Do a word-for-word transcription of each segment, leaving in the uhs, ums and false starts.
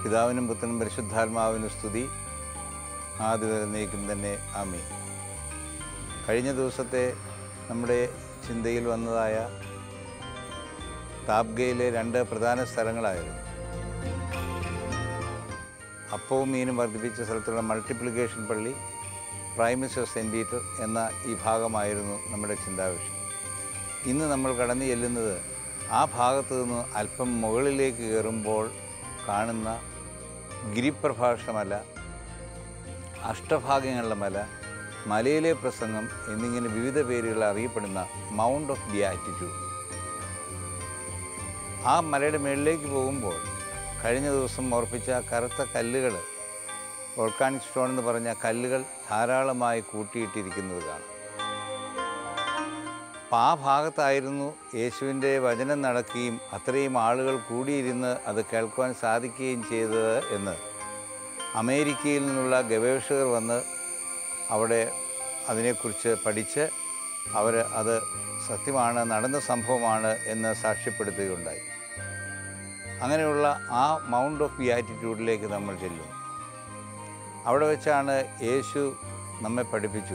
പിതാവിനും പുത്രനും പരിശുദ്ധാത്മാവിനും സ്തുതി, ആദ്യം തന്നെ ആമേൻ. കഴിഞ്ഞ ദിവസത്തെ നമ്മുടെ ചിന്തയിൽ വന്നതായ താബ്ഗയിലെ രണ്ട് പ്രധാന സ്ഥലങ്ങളായിരുന്നു. അപ്പവും മീനും വർദ്ധിപ്പിച്ച സ്ഥലത്തുള്ള മൾട്ടിപ്ലിക്കേഷൻ പള്ളി, പ്രൈമസ് ഓഫ് സെൻറ്റ് പീറ്റർ എന്ന ഈ ഭാഗമായിരുന്നു നമ്മുടെ ചിന്താവിഷയം. ഇന്ന് നമ്മൾ കടന്നു ചെല്ലുന്നത് ആ ഭാഗത്തു നിന്ന് അല്പം മുകളിലേക്ക് കയറുമ്പോൾ കാണുന്ന ഗിരിപ്രഭാഷണമല, അഷ്ടഭാഗ്യങ്ങളുടെ മല, മലയിലെ പ്രസംഗം എന്നിങ്ങനെ വിവിധ പേരുകൾ അറിയപ്പെടുന്ന മൗണ്ട് ഓഫ് ബിയാറ്റിറ്റ്യൂഡ്. ആ മലയുടെ മുകളിലേക്ക് പോകുമ്പോൾ കഴിഞ്ഞ ദിവസം ഓർപ്പിച്ച കറുത്ത കല്ലുകൾ, വോൾക്കാനിക് സ്റ്റോൺ എന്ന് പറഞ്ഞ കല്ലുകൾ ധാരാളമായി കൂട്ടിയിട്ടിരിക്കുന്നത് കാണാം. അപ്പം ആ ഭാഗത്തായിരുന്നു യേശുവിൻ്റെ വചനം നടക്കുകയും അത്രയും ആളുകൾ കൂടിയിരുന്ന് അത് കേൾക്കുവാൻ സാധിക്കുകയും ചെയ്തത് എന്ന് അമേരിക്കയിൽ നിന്നുള്ള ഗവേഷകർ വന്ന് അവിടെ അതിനെക്കുറിച്ച് പഠിച്ച് അവർ അത് സത്യമാണ്, നടന്ന സംഭവമാണ് എന്ന് സാക്ഷ്യപ്പെടുത്തുകയുണ്ടായി. അങ്ങനെയുള്ള ആ മൗണ്ട് ഓഫ് ബിയാറ്റിറ്റ്യൂഡിലേക്ക് നമ്മൾ ചെല്ലുന്നു. അവിടെ വെച്ചാണ് യേശു നമ്മെ പഠിപ്പിച്ചു,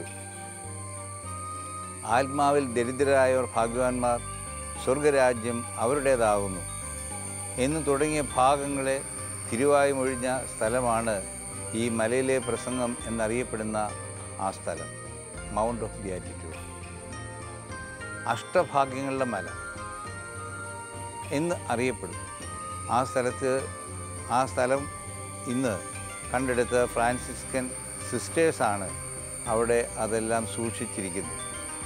ആത്മാവിൽ ദരിദ്രരായവർ ഭാഗ്യവാന്മാർ, സ്വർഗരാജ്യം അവരുടേതാകുന്നു എന്ന് തുടങ്ങിയ ഭാഗങ്ങളെ തിരുവായി മൊഴിഞ്ഞ സ്ഥലമാണ് ഈ മലയിലെ പ്രസംഗം എന്നറിയപ്പെടുന്ന ആ സ്ഥലം, മൗണ്ട് ഓഫ് ബിയാറ്റിറ്റ്യൂഡ്. അഷ്ടഭാഗ്യങ്ങളുടെ മല എന്ന് അറിയപ്പെടും. ആ സ്ഥലത്ത് ആ സ്ഥലം ഇന്ന് കണ്ടെടുത്ത ഫ്രാൻസിസ്കൻ സിസ്റ്റേഴ്സാണ് അവിടെ അതെല്ലാം സൂക്ഷിച്ചിരിക്കുന്നത്.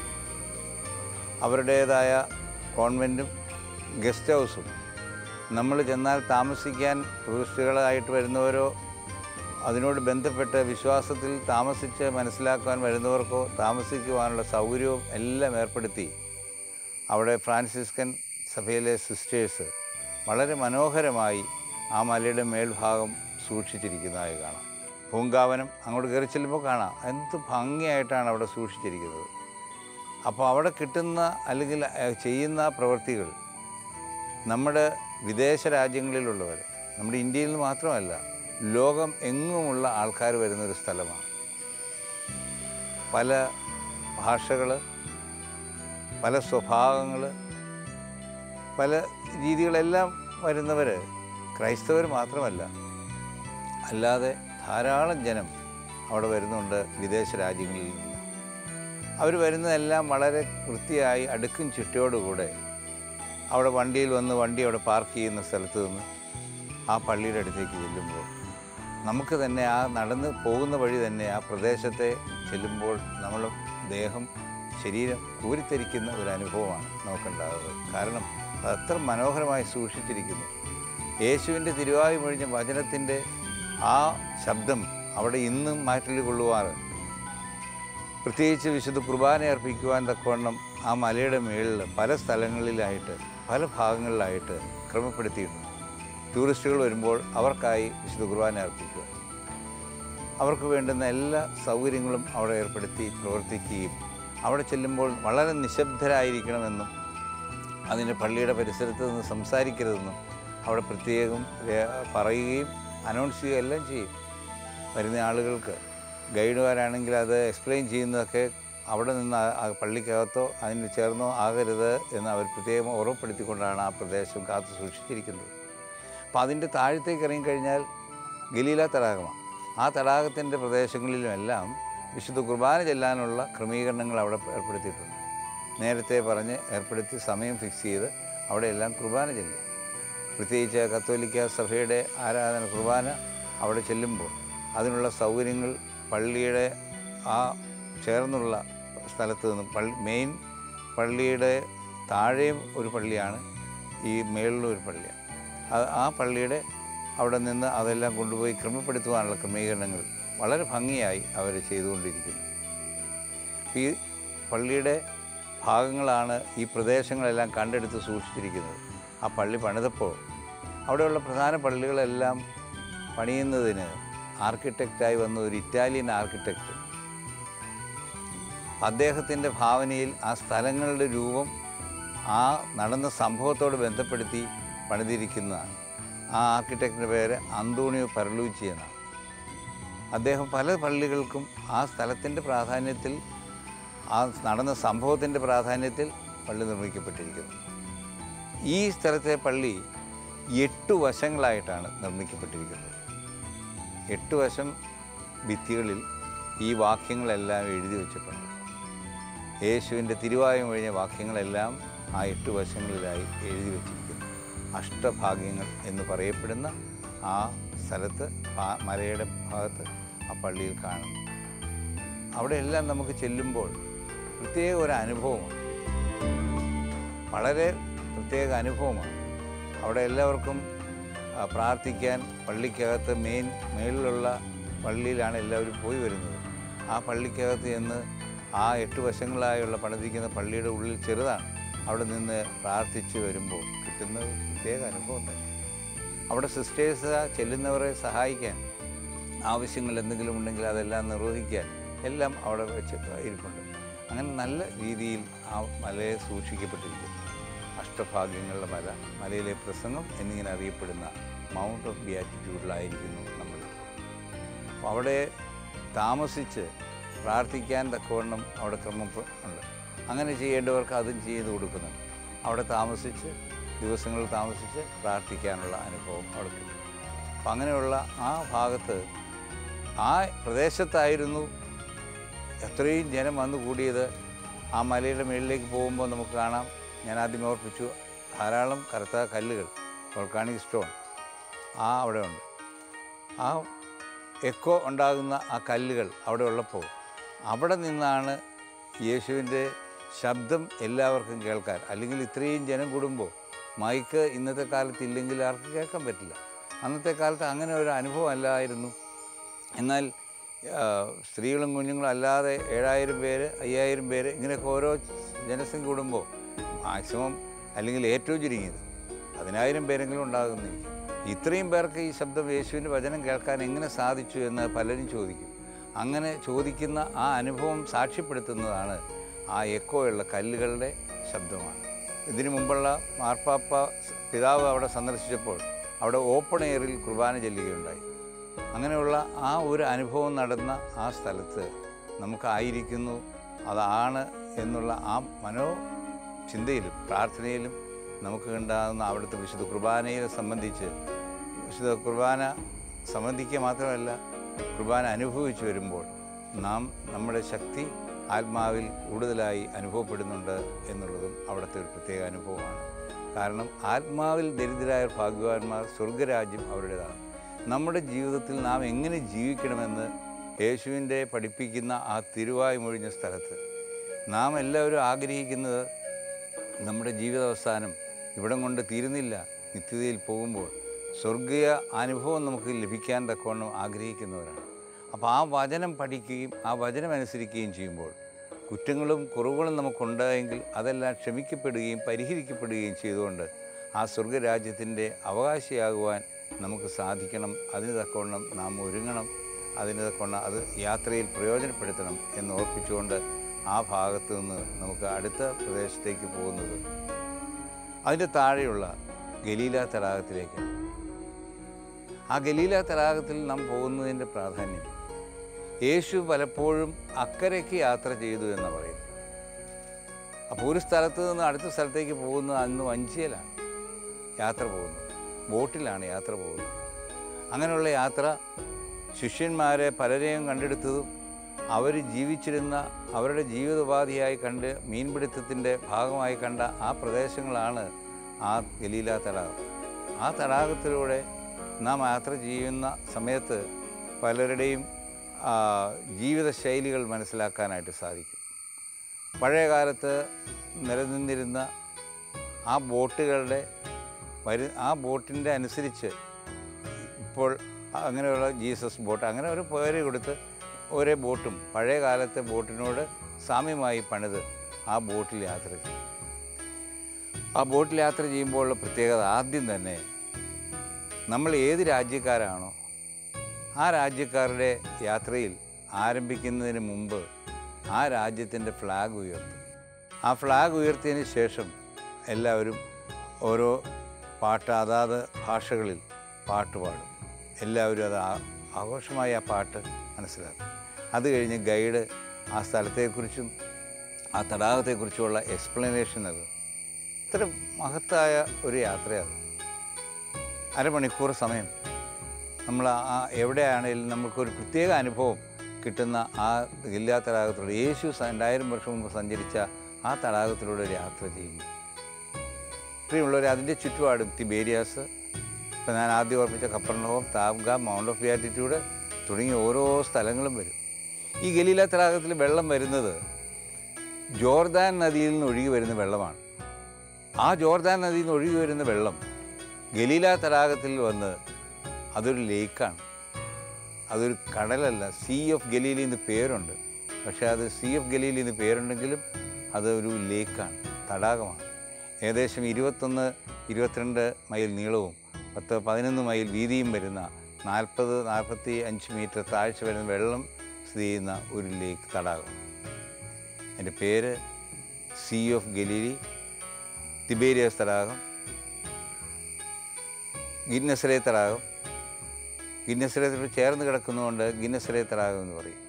അവരുടേതായ കോൺവെൻറ്റും ഗസ്റ്റ് ഹൗസും, നമ്മൾ ചെന്നാൽ താമസിക്കാൻ ടൂറിസ്റ്റുകളായിട്ട് വരുന്നവരോ അതിനോട് ബന്ധപ്പെട്ട് വിശ്വാസത്തിൽ താമസിച്ച് മനസ്സിലാക്കുവാൻ വരുന്നവർക്കോ താമസിക്കുവാനുള്ള സൗകര്യവും എല്ലാം ഏർപ്പെടുത്തി അവിടെ ഫ്രാൻസിസ്കൻ സഭയിലെ സിസ്റ്റേഴ്സ് വളരെ മനോഹരമായി ആ മലയുടെ മേൽഭാഗം സൂക്ഷിച്ചിരിക്കുന്നതായി കാണാം. പൂങ്കാവനം അങ്ങോട്ട് കയറി ചെല്ലുമ്പോൾ കാണാം എന്ത് ഭംഗിയായിട്ടാണ് അവിടെ സൂക്ഷിച്ചിരിക്കുന്നത്. അപ്പോൾ അവിടെ കിട്ടുന്ന അല്ലെങ്കിൽ ചെയ്യുന്ന പ്രവൃത്തികൾ നമ്മുടെ വിദേശ രാജ്യങ്ങളിലുള്ളവർ, നമ്മുടെ ഇന്ത്യയിൽ നിന്ന് മാത്രമല്ല ലോകം എങ്ങുമുള്ള ആൾക്കാർ വരുന്നൊരു സ്ഥലമാണ്. പല ഭാഷകൾ, പല സ്വഭാവങ്ങൾ, പല രീതികളെല്ലാം വരുന്നവർ ക്രൈസ്തവർ മാത്രമല്ല, അല്ലാതെ ധാരാളം ജനം അവിടെ വരുന്നുണ്ട് വിദേശ രാജ്യങ്ങളിൽ നിന്ന്. അവർ വരുന്നതെല്ലാം വളരെ വൃത്തിയായി അടുക്കും ചിട്ടയോടുകൂടെ അവിടെ വണ്ടിയിൽ വന്ന് വണ്ടി അവിടെ പാർക്ക് ചെയ്യുന്ന സ്ഥലത്ത് നിന്ന് ആ പള്ളിയുടെ അടുത്തേക്ക് ചെല്ലുമ്പോൾ നമുക്ക് തന്നെ ആ നടന്ന് പോകുന്ന വഴി തന്നെ ആ പ്രദേശത്തെ ചെല്ലുമ്പോൾ നമ്മൾ ദേഹം ശരീരം കൂരിത്തരിക്കുന്ന ഒരു അനുഭവമാണ് നമുക്കുണ്ടാകുന്നത്. കാരണം അത് അത്ര മനോഹരമായി സൂക്ഷിച്ചിരിക്കുന്നു. യേശുവിൻ്റെ തിരുവായി മൊഴിഞ്ഞ വചനത്തിൻ്റെ ആ ശബ്ദം അവിടെ ഇന്നും മാറ്റിൽ കൊള്ളുവാറ്, പ്രത്യേകിച്ച് വിശുദ്ധ കുർബാന അർപ്പിക്കുവാൻ തക്കവണ്ണം ആ മലയുടെ മുകളിൽ പല സ്ഥലങ്ങളിലായിട്ട് പല ഭാഗങ്ങളിലായിട്ട് ക്രമപ്പെടുത്തിയിട്ടുണ്ട്. ടൂറിസ്റ്റുകൾ വരുമ്പോൾ അവർക്കായി വിശുദ്ധ കുർബാന അർപ്പിക്കുക, അവർക്ക് വേണ്ടുന്ന എല്ലാ സൗകര്യങ്ങളും അവിടെ ഏർപ്പെടുത്തി പ്രവർത്തിക്കുകയും അവിടെ ചെല്ലുമ്പോൾ വളരെ നിശബ്ദരായിരിക്കണമെന്നും അതിൻ്റെ പള്ളിയുടെ പരിസരത്ത് നിന്ന് സംസാരിക്കരുതെന്നും അവിടെ പ്രത്യേകം പറയുകയും അനൗൺസ് ചെയ്യുകയും എല്ലാം ചെയ്യും. വരുന്ന ആളുകൾക്ക് ഗൈഡുകാരാണെങ്കിൽ അത് എക്സ്പ്ലെയിൻ ചെയ്യുന്നതൊക്കെ അവിടെ നിന്ന് പള്ളിക്കകത്തോ അതിന് ചേർന്നോ ആകരുത് എന്ന് അവർ പ്രത്യേകം ഉറപ്പെടുത്തിക്കൊണ്ടാണ് ആ പ്രദേശം കാത്തു സൂക്ഷിച്ചിരിക്കുന്നത്. അപ്പോൾ അതിൻ്റെ താഴത്തേക്ക് ഇറങ്ങിക്കഴിഞ്ഞാൽ ഗലീല തടാകമാണ്. ആ തടാകത്തിൻ്റെ പ്രദേശങ്ങളിലുമെല്ലാം വിശുദ്ധ കുർബാന ചെല്ലാനുള്ള ക്രമീകരണങ്ങൾ അവിടെ ഏർപ്പെടുത്തിയിട്ടുണ്ട്. നേരത്തെ പറഞ്ഞ് ഏർപ്പെടുത്തി സമയം ഫിക്സ് ചെയ്ത് അവിടെയെല്ലാം കുർബാന ചെല്ലും. പ്രത്യേകിച്ച് കത്തോലിക്ക സഭയുടെ ആരാധന കുർബാന അവിടെ ചെല്ലുമ്പോൾ അതിനുള്ള സൗകര്യങ്ങൾ പള്ളിയുടെ ആ ചേർന്നുള്ള സ്ഥലത്ത് നിന്ന് പള്ളി മെയിൻ പള്ളിയുടെ താഴെയും ഒരു പള്ളിയാണ്, ഈ മേളിലും ഒരു പള്ളിയാണ്. അത് ആ പള്ളിയുടെ അവിടെ നിന്ന് അതെല്ലാം കൊണ്ടുപോയി ക്രമപ്പെടുത്തുവാനുള്ള ക്രമീകരണങ്ങൾ വളരെ ഭംഗിയായി അവർ ചെയ്തുകൊണ്ടിരിക്കുന്നു. ഈ പള്ളിയുടെ ഭാഗങ്ങളാണ് ഈ പ്രദേശങ്ങളെല്ലാം കണ്ടെടുത്ത് സൂക്ഷിച്ചിരിക്കുന്നത്. ആ പള്ളി പണിതപ്പോൾ അവിടെയുള്ള പ്രധാന പള്ളികളെല്ലാം പണിയുന്നതിന് ആർക്കിടെക്റ്റായി വന്ന ഒരു ഇറ്റാലിയൻ ആർക്കിടെക്റ്റ്, അദ്ദേഹത്തിൻ്റെ ഭാവനയിൽ ആ സ്ഥലങ്ങളുടെ രൂപം ആ നടന്ന സംഭവത്തോട് ബന്ധപ്പെടുത്തി പണിതിരിക്കുന്നതാണ്. ആ ആർക്കിടെക്റ്റിൻ്റെ പേര് അന്തോണിയോ പർലൂച്ചി എന്നാണ്. അദ്ദേഹം പല പള്ളികൾക്കും ആ സ്ഥലത്തിൻ്റെ പ്രാധാന്യത്തിൽ, ആ നടന്ന സംഭവത്തിൻ്റെ പ്രാധാന്യത്തിൽ പള്ളി നിർമ്മിക്കപ്പെട്ടിരിക്കുന്നു. ഈ സ്ഥലത്തെ പള്ളി എട്ട് വശങ്ങളായിട്ടാണ് നിർമ്മിക്കപ്പെട്ടിരിക്കുന്നത്. എട്ട് വശം ഭിത്തികളിൽ ഈ വാക്യങ്ങളെല്ലാം എഴുതി വച്ചിട്ടുണ്ട്. യേശുവിൻ്റെ തിരുവായും കഴിഞ്ഞ വാക്യങ്ങളെല്ലാം ആ എട്ട് വശങ്ങളിലായി എഴുതി വച്ചിരിക്കുന്നു. അഷ്ടഭാഗ്യങ്ങൾ എന്ന് പറയപ്പെടുന്ന ആ സ്ഥലത്ത്, ആ മലയുടെ ഭാഗത്ത് ആ പള്ളിയിൽ കാണും. അവിടെയെല്ലാം നമുക്ക് ചെല്ലുമ്പോൾ പ്രത്യേക ഒരു അനുഭവമാണ്, വളരെ പ്രത്യേക അനുഭവമാണ്. അവിടെ എല്ലാവർക്കും പ്രാർത്ഥിക്കാൻ പള്ളിക്കകത്ത് മെയിൻ മേളിലുള്ള പള്ളിയിലാണ് എല്ലാവരും പോയി വരുന്നത്. ആ പള്ളിക്കകത്ത് ചെന്ന് ആ എട്ട് വശങ്ങളായുള്ള പണിതിരിക്കുന്ന പള്ളിയുടെ ഉള്ളിൽ ചെറുതാണ്, അവിടെ നിന്ന് പ്രാർത്ഥിച്ച് വരുമ്പോൾ കിട്ടുന്ന പ്രത്യേക അനുഭവം തന്നെ. അവിടെ സിസ്റ്റേഴ്സ് ചെല്ലുന്നവരെ സഹായിക്കാൻ, ആവശ്യങ്ങൾ എന്തെങ്കിലും ഉണ്ടെങ്കിൽ അതെല്ലാം നിർവഹിക്കാൻ എല്ലാം അവിടെ വെച്ച് ഇരിപ്പുണ്ട്. അങ്ങനെ നല്ല രീതിയിൽ ആ മലയെ സൂക്ഷിക്കപ്പെട്ടിരിക്കുന്നു. അഷ്ടഭാഗ്യങ്ങളുടെ മല, മലയിലെ പ്രസംഗം എന്നിങ്ങനെ അറിയപ്പെടുന്ന മൗണ്ട് ഓഫ് ബിയാറ്റിറ്റ്യൂഡിലായിരിക്കുന്നു നമ്മൾ. അപ്പോൾ അവിടെ താമസിച്ച് പ്രാർത്ഥിക്കാൻ തക്കവണ്ണം അവിടെ ക്രമം ഉണ്ട്. അങ്ങനെ ചെയ്യേണ്ടവർക്ക് അതും ചെയ്ത് കൊടുക്കുന്നുണ്ട്. അവിടെ താമസിച്ച് ദിവസങ്ങളിൽ താമസിച്ച് പ്രാർത്ഥിക്കാനുള്ള അനുഭവം അവിടെ കിട്ടും. അപ്പം അങ്ങനെയുള്ള ആ ഭാഗത്ത്, ആ പ്രദേശത്തായിരുന്നു എത്രയും ജനം വന്നു കൂടിയത്. ആ മലയുടെ മുകളിലേക്ക് പോകുമ്പോൾ നമുക്ക് കാണാം, ഞാൻ ആദ്യം ഓർപ്പിച്ചു, ധാരാളം കറുത്ത കല്ലുകൾ, വോൾക്കാനിക് സ്റ്റോൺ ആ അവിടെ ഉണ്ട്. ആ എക്കോ ഉണ്ടാകുന്ന ആ കല്ലുകൾ അവിടെ ഉള്ളപ്പോൾ അവിടെ നിന്നാണ് യേശുവിൻ്റെ ശബ്ദം എല്ലാവർക്കും കേൾക്കാൻ. അല്ലെങ്കിൽ ഇത്രയും ജനം കൂടുമ്പോൾ മൈക്ക് ഇന്നത്തെ കാലത്ത് ഇല്ലെങ്കിൽ ആർക്കും കേൾക്കാൻ പറ്റില്ല. അന്നത്തെ കാലത്ത് അങ്ങനെ ഒരു അനുഭവം അല്ലായിരുന്നു. എന്നാൽ സ്ത്രീകളും കുഞ്ഞുങ്ങളും അല്ലാതെ ഏഴായിരം പേര്, അയ്യായിരം പേര്, ഇങ്ങനെയൊക്കെ ഓരോ ജനസംഖ്യ കൂടുമ്പോൾ മാക്സിമം അല്ലെങ്കിൽ ഏറ്റവും ചുരുങ്ങിയത് പതിനായിരം പേരെങ്കിലും ഉണ്ടാകുന്നില്ല. ഇത്രയും പേർക്ക് ഈ ശബ്ദം, യേശുവിൻ്റെ വചനം കേൾക്കാൻ എങ്ങനെ സാധിച്ചു എന്ന് പലരും ചോദിക്കും. അങ്ങനെ ചോദിക്കുന്ന ആ അനുഭവം സാക്ഷ്യപ്പെടുത്തുന്നതാണ് ആ എക്കോയുള്ള കല്ലുകളുടെ ശബ്ദമാണ്. ഇതിനു മുമ്പുള്ള മാർപ്പാപ്പ പിതാവ് അവിടെ സന്ദർശിച്ചപ്പോൾ അവിടെ ഓപ്പൺ എയറിൽ കുർബാന ചെല്ലുകയുണ്ടായി. അങ്ങനെയുള്ള ആ ഒരു അനുഭവം നടന്ന ആ സ്ഥലത്ത് നമുക്കായിരിക്കുന്നു അതാണ് എന്നുള്ള ആ മനോ ചിന്തയിലും പ്രാർത്ഥനയിലും നമുക്ക് ഉണ്ടാകുന്ന അവിടുത്തെ വിശുദ്ധ കുർബാനയെ സംബന്ധിച്ച്, വിശുദ്ധ കുർബാന സംബന്ധിക്കുക മാത്രമല്ല, കുർബാന അനുഭവിച്ചു വരുമ്പോൾ നാം നമ്മുടെ ശക്തി ആത്മാവിൽ കൂടുതലായി അനുഭവപ്പെടുന്നുണ്ട് എന്നുള്ളതും അവിടുത്തെ ഒരു പ്രത്യേക അനുഭവമാണ്. കാരണം ആത്മാവിൽ ദരിദ്രരായ ഭാഗ്യവാന്മാർ സ്വർഗരാജ്യം അവരുടേതാണ്. നമ്മുടെ ജീവിതത്തിൽ നാം എങ്ങനെ ജീവിക്കണമെന്ന് യേശുവിൻ്റെ പഠിപ്പിക്കുന്ന ആ തിരുവായ് മൊഴിഞ്ഞ സ്ഥലത്ത് നാം എല്ലാവരും ആഗ്രഹിക്കുന്നത് നമ്മുടെ ജീവിതാവസാനം ഇവിടം കൊണ്ട് തീരുന്നില്ല, നിത്യതയിൽ പോകുമ്പോൾ സ്വർഗീയ അനുഭവം നമുക്ക് ലഭിക്കാൻ തക്കവണ്ണം ആഗ്രഹിക്കുന്നവരാണ്. അപ്പോൾ ആ വചനം പഠിക്കുകയും ആ വചനം അനുസരിക്കുകയും ചെയ്യുമ്പോൾ കുറ്റങ്ങളും കുറവുകളും നമുക്കുണ്ടായെങ്കിൽ അതെല്ലാം ക്ഷമിക്കപ്പെടുകയും പരിഹരിക്കപ്പെടുകയും ചെയ്തുകൊണ്ട് ആ സ്വർഗരാജ്യത്തിൻ്റെ അവകാശിയാകുവാൻ നമുക്ക് സാധിക്കണം. അതിന് തക്കവണ്ണം നാം ഒരുങ്ങണം, അതിന് തക്കവണ്ണം അത് യാത്രയിൽ പ്രയോജനപ്പെടുത്തണം എന്ന് ഓർപ്പിച്ചുകൊണ്ട് ആ ഭാഗത്തു നിന്ന് നമുക്ക് അടുത്ത പ്രദേശത്തേക്ക് പോകുന്നത് അതിൻ്റെ താഴെയുള്ള ഗലീല തടാകത്തിലേക്കാണ്. ആ ഗലീല തടാകത്തിൽ നാം പോകുന്നതിൻ്റെ പ്രാധാന്യം, യേശു പലപ്പോഴും അക്കരയ്ക്ക് യാത്ര ചെയ്തു എന്ന് പറയുന്നു. അപ്പോൾ ഒരു സ്ഥലത്ത് നിന്ന് അടുത്ത സ്ഥലത്തേക്ക് പോകുന്നത് അന്ന് വഞ്ചിയിലാണ് യാത്ര പോകുന്നത്, ബോട്ടിലാണ് യാത്ര പോകുന്നത്. അങ്ങനെയുള്ള യാത്ര ശിഷ്യന്മാരെ പലരെയും കണ്ടെടുത്തതും അവർ ജീവിച്ചിരുന്ന അവരുടെ ജീവിതോപാധിയായി കണ്ട് മീൻപിടുത്തത്തിൻ്റെ ഭാഗമായി കണ്ട ആ പ്രദേശങ്ങളാണ് ആ ഗലീല തടാകം. ആ തടാകത്തിലൂടെ നാം യാത്ര ചെയ്യുന്ന സമയത്ത് പലരുടെയും ജീവിതശൈലികൾ മനസ്സിലാക്കാനായിട്ട് സാധിക്കും. പഴയ കാലത്ത് നിലനിന്നിരുന്ന ആ ബോട്ടുകളുടെ വരു ആ ബോട്ടിൻ്റെ അനുസരിച്ച് ഇപ്പോൾ അങ്ങനെയുള്ള ജീസസ് ബോട്ട് അങ്ങനെ ഒരു പേര് കൊടുത്ത് ഓരോ ബോട്ടും പഴയ കാലത്തെ ബോട്ടിനോട് സാമ്യമായി പണിത് ആ ബോട്ടിൽ യാത്ര ചെയ്യും. ആ ബോട്ടിൽ യാത്ര ചെയ്യുമ്പോഴുള്ള പ്രത്യേകത ആദ്യം തന്നെ നമ്മൾ ഏത് രാജ്യക്കാരാണോ ആ രാജ്യക്കാരുടെ യാത്രയിൽ ആരംഭിക്കുന്നതിന് മുമ്പ് ആ രാജ്യത്തിൻ്റെ ഫ്ലാഗ് ഉയർത്തും. ആ ഫ്ലാഗ് ഉയർത്തിയതിന് ശേഷം എല്ലാവരും ഓരോ പാട്ട് അതാത് ഭാഷകളിൽ പാട്ട് പാടും. എല്ലാവരും അത് ആഘോഷമായി ആ പാട്ട് മനസ്സിലാക്കും. അത് കഴിഞ്ഞ് ഗൈഡ് ആ സ്ഥലത്തെക്കുറിച്ചും ആ തടാകത്തെക്കുറിച്ചുമുള്ള എക്സ്പ്ലനേഷൻ അത് ഇത്ര മഹത്തായ ഒരു യാത്രയാണ്. അരമണിക്കൂർ സമയം നമ്മൾ ആ എവിടെയാണെങ്കിലും നമുക്കൊരു പ്രത്യേക അനുഭവം കിട്ടുന്ന ആ ഗലീലാ തടാകത്തിലൂടെ യേശു രണ്ടായിരം വർഷം മുമ്പ് സഞ്ചരിച്ച ആ തടാകത്തിലൂടെ ഒരു യാത്ര ചെയ്യുന്നു. പ്രിയമുള്ളവർ, അതിൻ്റെ ചുറ്റുപാടും തിബേരിയാസ്, ഇപ്പം ഞാൻ ആദ്യം ഓർപ്പിച്ച Capernaum, Tabgha, mount of beatitude തുടങ്ങിയ ഓരോ സ്ഥലങ്ങളും വരും. ഈ ഗലീലാ തടാകത്തിൽ വെള്ളം വരുന്നത് ജോർദാൻ നദിയിൽ നിന്ന് ഒഴുകി വരുന്ന വെള്ളമാണ്. ആ ജോർദാൻ നദിയിൽ നിന്ന് ഒഴുകി വരുന്ന വെള്ളം ഗലീലാ തടാകത്തിൽ വന്ന് അതൊരു ലേക്കാണ്. അതൊരു കടലല്ല. സീ ഓഫ് ഗലീലി എന്ന് പേരുണ്ട്. പക്ഷേ അത് സീ ഓഫ് ഗലീലി എന്ന് പേരുണ്ടെങ്കിലും അതൊരു ലേക്കാണ്, തടാകമാണ്. ഏകദേശം ഇരുപത്തൊന്ന് ഇരുപത്തിരണ്ട് മൈൽ നീളവും പത്ത് പതിനൊന്ന് മൈൽ വീതിയും വരുന്ന നാൽപ്പത് നാൽപ്പത്തി അഞ്ച് മീറ്റർ താഴ്ച വരുന്ന വെള്ളം സ്ഥിതി ചെയ്യുന്ന ഒരു ലേക്ക്, തടാകം. എൻ്റെ പേര് സീ ഓഫ് ഗലീലി, തിബേരിയസ് തടാകം, ഗിന്നസരേ തടാകം. ഗിന്നസരേത്തോട് ചേർന്ന് കിടക്കുന്നതുകൊണ്ട് ഗിന്നസരേ തടാകം എന്ന് പറയും.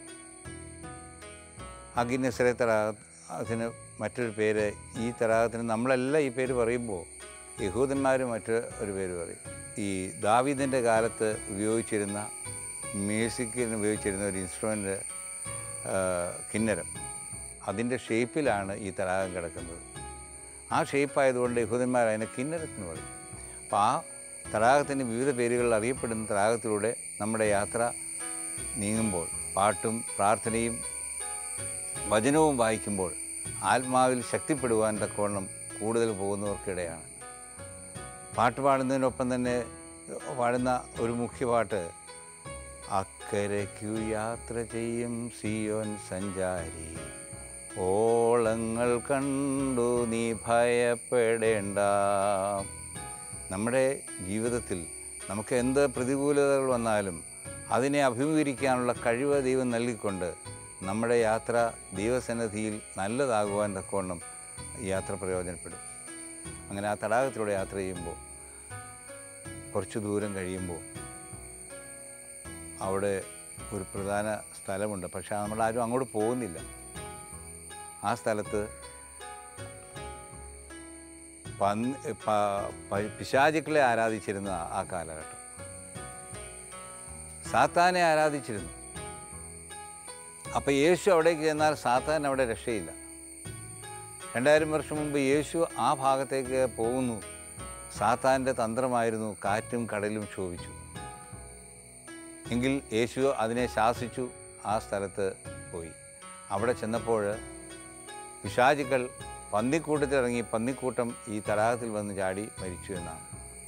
ആ ഗിന്നസരേ തടാകത്തിന് മറ്റൊരു പേര്, ഈ തടാകത്തിന് നമ്മളെല്ലാം ഈ പേര് പറയുമ്പോൾ യഹൂദന്മാർ മറ്റു ഒരു പേര് പറയും. ഈ ദാവീദിൻ്റെ കാലത്ത് ഉപയോഗിച്ചിരുന്ന മ്യൂസിക്കിന് ഉപയോഗിച്ചിരുന്ന ഒരു ഇൻസ്ട്രുമെൻ്റ് കിന്നരം, അതിൻ്റെ ഷേപ്പിലാണ് ഈ തടാകം കിടക്കുന്നത്. ആ ഷേപ്പായതുകൊണ്ട് യഹൂദന്മാർ അതിനെ കിന്നരത്തിന് പറയും. അപ്പോൾ ആ തടാകത്തിൻ്റെ വിവിധ പേരുകളിൽ അറിയപ്പെടുന്ന തടാകത്തിലൂടെ നമ്മുടെ യാത്ര നീങ്ങുമ്പോൾ പാട്ടും പ്രാർത്ഥനയും വചനവും വായിക്കുമ്പോൾ ആത്മാവിൽ ശക്തിപ്പെടുവാൻ തക്കവണ്ണം കൂടുതൽ പോകുന്നവർക്കിടെയാണ്. പാട്ട് പാടുന്നതിനൊപ്പം തന്നെ പാടുന്ന ഒരു മുഖ്യ പാട്ട്, അക്കരയ്ക്കു യാത്ര ചെയ്യും സിയോൻ സഞ്ചാരി, ഓളങ്ങൾ കണ്ടു നീ ഭയപ്പെടേണ്ട. നമ്മുടെ ജീവിതത്തിൽ നമുക്ക് എന്ത് പ്രതികൂലതകൾ വന്നാലും അതിനെ അഭിമുഖീകരിക്കാനുള്ള കഴിവ് ദൈവം നൽകിക്കൊണ്ട് നമ്മുടെ യാത്ര ദൈവസന്നിധിയിൽ നല്ലതാകുവാൻ തക്കവണ്ണം യാത്ര പ്രയോജനപ്പെടും. അങ്ങനെ ആ തടാകത്തിലൂടെ യാത്ര ചെയ്യുമ്പോൾ കുറച്ച് ദൂരം കഴിയുമ്പോൾ അവിടെ ഒരു പ്രധാന സ്ഥലമുണ്ട്. പക്ഷേ നമ്മളാരും അങ്ങോട്ട് പോകുന്നില്ല. ആ സ്ഥലത്ത് പന്നി പിശാചുക്കളെ ആരാധിച്ചിരുന്ന ആ കാലഘട്ടം, സാത്താനെ ആരാധിച്ചിരുന്നു. അപ്പോൾ യേശു അവിടേക്ക് ചെന്നാൽ സാത്താൻ അവിടെ രക്ഷയില്ല. രണ്ടായിരം വർഷം മുമ്പ് യേശു ആ ഭാഗത്തേക്ക് പോകുന്നു. സാത്താൻ്റെ തന്ത്രമായിരുന്നു കാറ്റും കടലും ശോഭിച്ചു. എങ്കിൽ യേശു അതിനെ ശാസിച്ചു, ആ സ്ഥലത്ത് പോയി. അവിടെ ചെന്നപ്പോൾ പിശാചുക്കൾ പന്നിക്കൂട്ടത്തിലിറങ്ങി, പന്നിക്കൂട്ടം ഈ തടാകത്തിൽ വന്ന് ചാടി മരിച്ചു എന്നാണ്.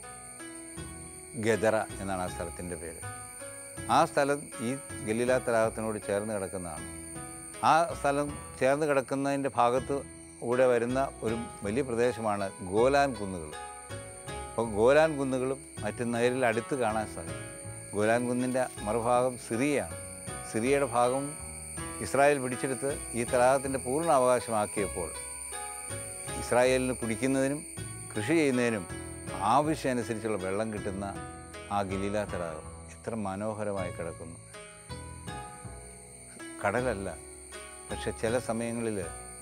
ഗദറ എന്നാണ് ആ സ്ഥലത്തിൻ്റെ പേര്. ആ സ്ഥലം ഈ ഗലീലാ തടാകത്തിനോട് ചേർന്ന് കിടക്കുന്നതാണ്. ആ സ്ഥലം ചേർന്ന് കിടക്കുന്നതിൻ്റെ ഭാഗത്ത് കൂടെ വരുന്ന ഒരു വലിയ പ്രദേശമാണ് ഗോലാൻ കുന്നുകൾ. അപ്പോൾ ഗോലാൻ കുന്നുകളും മറ്റ് നേരിൽ അടുത്ത് കാണാൻ സാധിക്കും. ഗോലാൻ കുന്നിൻ്റെ മറുഭാഗം സിറിയയാണ്. സിറിയയുടെ ഭാഗം ഇസ്രായേൽ പിടിച്ചെടുത്ത് ഈ തടാകത്തിൻ്റെ പൂർണ്ണ അവകാശമാക്കിയപ്പോൾ ഇസ്രായേലിന് കുടിക്കുന്നതിനും കൃഷി ചെയ്യുന്നതിനും ആവശ്യമനുസരിച്ചുള്ള വെള്ളം കിട്ടുന്ന ആ ഗലീലാ തടാകം എത്ര മനോഹരമായി കിടക്കുന്നു. കടലല്ല, പക്ഷെ ചില സമയങ്ങളിൽ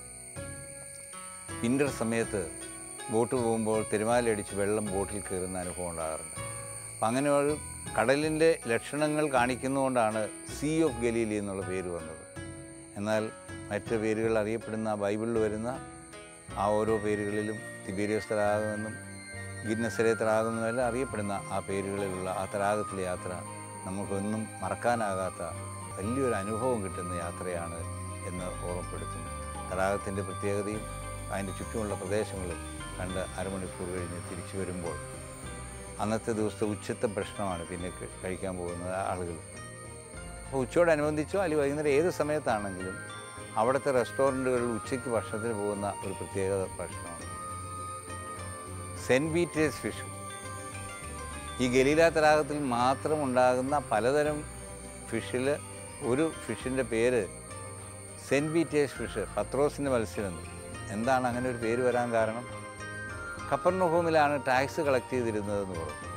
വിൻ്റർ സമയത്ത് ബോട്ട് പോകുമ്പോൾ തിരമാലയടിച്ച് വെള്ളം ബോട്ടിൽ കയറുന്ന അനുഭവം ഉണ്ടാകാറുണ്ട്. അപ്പം അങ്ങനെ ഒരു കടലിൻ്റെ ലക്ഷണങ്ങൾ കാണിക്കുന്നതുകൊണ്ടാണ് സീ ഓഫ് ഗലീലി എന്നുള്ള പേര് വന്നത്. എന്നാൽ മറ്റ് പേരുകൾ അറിയപ്പെടുന്ന ബൈബിളിൽ വരുന്ന ആ ഓരോ പേരുകളിലും തിബേരിയസ് തടാകമെന്നും ഗിന്നസരേ തടാകമെന്നുമെല്ലാം അറിയപ്പെടുന്ന ആ പേരുകളിലുള്ള ആ തടാകത്തിലെ യാത്ര നമുക്കൊന്നും മറക്കാനാകാത്ത വലിയൊരു അനുഭവം കിട്ടുന്ന യാത്രയാണ് എന്ന് ഓർമ്മപ്പെടുത്തുന്നു. തടാകത്തിൻ്റെ പ്രത്യേകതയും അതിൻ്റെ ചുറ്റുമുള്ള പ്രദേശങ്ങളും കണ്ട് അരമണിക്കൂർ കഴിഞ്ഞ് തിരിച്ചു വരുമ്പോൾ അന്നത്തെ ദിവസത്തെ ഉച്ചത്തെ ഭക്ഷണമാണ് പിന്നെ കഴിക്കാൻ പോകുന്ന ആളുകൾ. അപ്പോൾ ഉച്ചയോടനുബന്ധിച്ചോ അല്ലെങ്കിൽ വൈകുന്നേരം ഏത് സമയത്താണെങ്കിലും അവിടുത്തെ റെസ്റ്റോറൻറ്റുകളിൽ ഉച്ചയ്ക്ക് ഭക്ഷണത്തിന് പോകുന്ന ഒരു പ്രത്യേക ഭക്ഷണമാണ് സെൻറ്റ് പീറ്റേഴ്സ് ഫിഷ്. ഈ ഗലീലാ തടാകത്തിൽ മാത്രം ഉണ്ടാകുന്ന പലതരം ഫിഷിൽ ഒരു ഫിഷിൻ്റെ പേര് സെൻറ്റ് പീറ്റേഴ്സ് ഫിഷ്, പത്രോസിൻ്റെ മത്സ്യമെന്ന്. എന്താണ് അങ്ങനെ ഒരു പേര് വരാൻ കാരണം? കപ്പർനഹൂമിലാണ് ടാക്സ് കളക്ട് ചെയ്തിരുന്നതെന്ന് പറഞ്ഞു.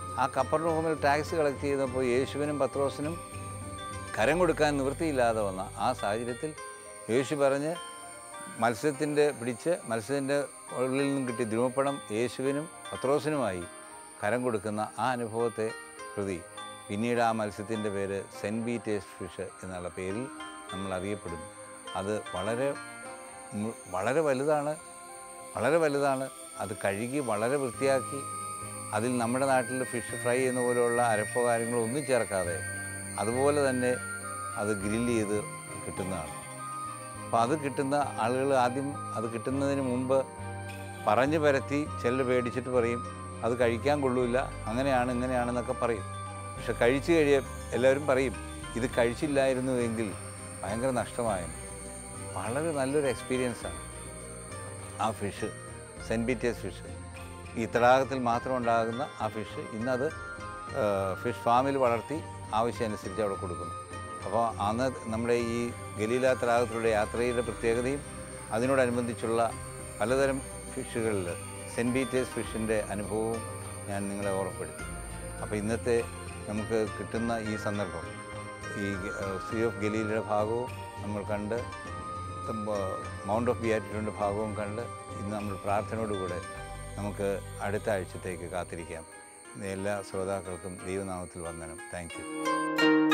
ആ കപ്പർനഹൂമിൽ ടാക്സ് കളക്ട് ചെയ്തപ്പോൾ യേശുവിനും പത്രോസിനും കരം കൊടുക്കാൻ നിവൃത്തിയില്ലാതെ വന്ന ആ സാഹചര്യത്തിൽ യേശു പറഞ്ഞ് മത്സ്യത്തിൻ്റെ പിടിച്ച് മത്സ്യത്തിൻ്റെ ഉള്ളിൽ നിന്നും കിട്ടിയ ദ്രുമപ്പണം യേശുവിനും പത്രോസിനുമായി കരം കൊടുക്കുന്ന ആ അനുഭവത്തെ പ്രതി പിന്നീട് ആ മത്സ്യത്തിൻ്റെ പേര് സെൻറ്റ് പീറ്റേഴ്സ് ഫിഷ് എന്നുള്ള പേരിൽ നമ്മൾ അറിയപ്പെടുന്നു. അത് വളരെ വളരെ വലുതാണ്, വളരെ വലുതാണ്. അത് കഴുകി വളരെ വൃത്തിയാക്കി അതിൽ നമ്മുടെ നാട്ടിൽ ഫിഷ് ഫ്രൈ ചെയ്യുന്ന പോലെയുള്ള അരപ്പോ കാര്യങ്ങളോ ഒന്നും ചേർക്കാതെ അതുപോലെ തന്നെ അത് ഗ്രില്ല് ചെയ്ത് കിട്ടുന്നതാണ്. അപ്പോൾ അത് കിട്ടുന്ന ആളുകൾ ആദ്യം അത് കിട്ടുന്നതിന് മുമ്പ് പറഞ്ഞു പരത്തി ചിലർ പേടിച്ചിട്ട് പറയും അത് കഴിക്കാൻ കൊള്ളില്ല, അങ്ങനെയാണ് ഇങ്ങനെയാണെന്നൊക്കെ പറയും. പക്ഷെ കഴിച്ചു കഴിയ എല്ലാവരും പറയും ഇത് കഴിച്ചില്ലായിരുന്നു എങ്കിൽ ഭയങ്കര നഷ്ടമായിരുന്നു. വളരെ നല്ലൊരു എക്സ്പീരിയൻസാണ് ആ ഫിഷ്, സെൻറ്റ് പീറ്റേഴ്സ് ഫിഷ്. ഈ തടാകത്തിൽ മാത്രം ഉണ്ടാകുന്ന ആ ഫിഷ് ഇന്നത് ഫിഷ് ഫാമിൽ വളർത്തി ആവശ്യമനുസരിച്ച് അവിടെ കൊടുക്കുന്നു. അപ്പോൾ അന്ന് നമ്മുടെ ഈ ഗലീല തടാകത്തിലൂടെ യാത്രയുടെ പ്രത്യേകതയും അതിനോടനുബന്ധിച്ചുള്ള പലതരം ഫിഷുകളിൽ സെൻറ്റ് പീറ്റേഴ്സ് ഫിഷിൻ്റെ അനുഭവവും ഞാൻ നിങ്ങളെ ഓർമ്മപ്പെടുത്തി. അപ്പോൾ ഇന്നത്തെ നമുക്ക് കിട്ടുന്ന ഈ സന്ദർഭം ഈ സീ ഓഫ് ഗലീലയുടെ ഭാഗവും നമ്മൾ കണ്ട് മൗണ്ട് ഓഫ് ബിയാറ്റിറ്റ്യൂഡിൻ്റെ ഭാഗവും കണ്ട് ഇന്ന് നമ്മൾ പ്രാർത്ഥനയോടുകൂടെ നമുക്ക് അടുത്ത ആഴ്ചത്തേക്ക് കാത്തിരിക്കാം. എല്ലാ ശ്രോതാക്കൾക്കും ദൈവനാമത്തിൽ വന്ദനം. Thank U.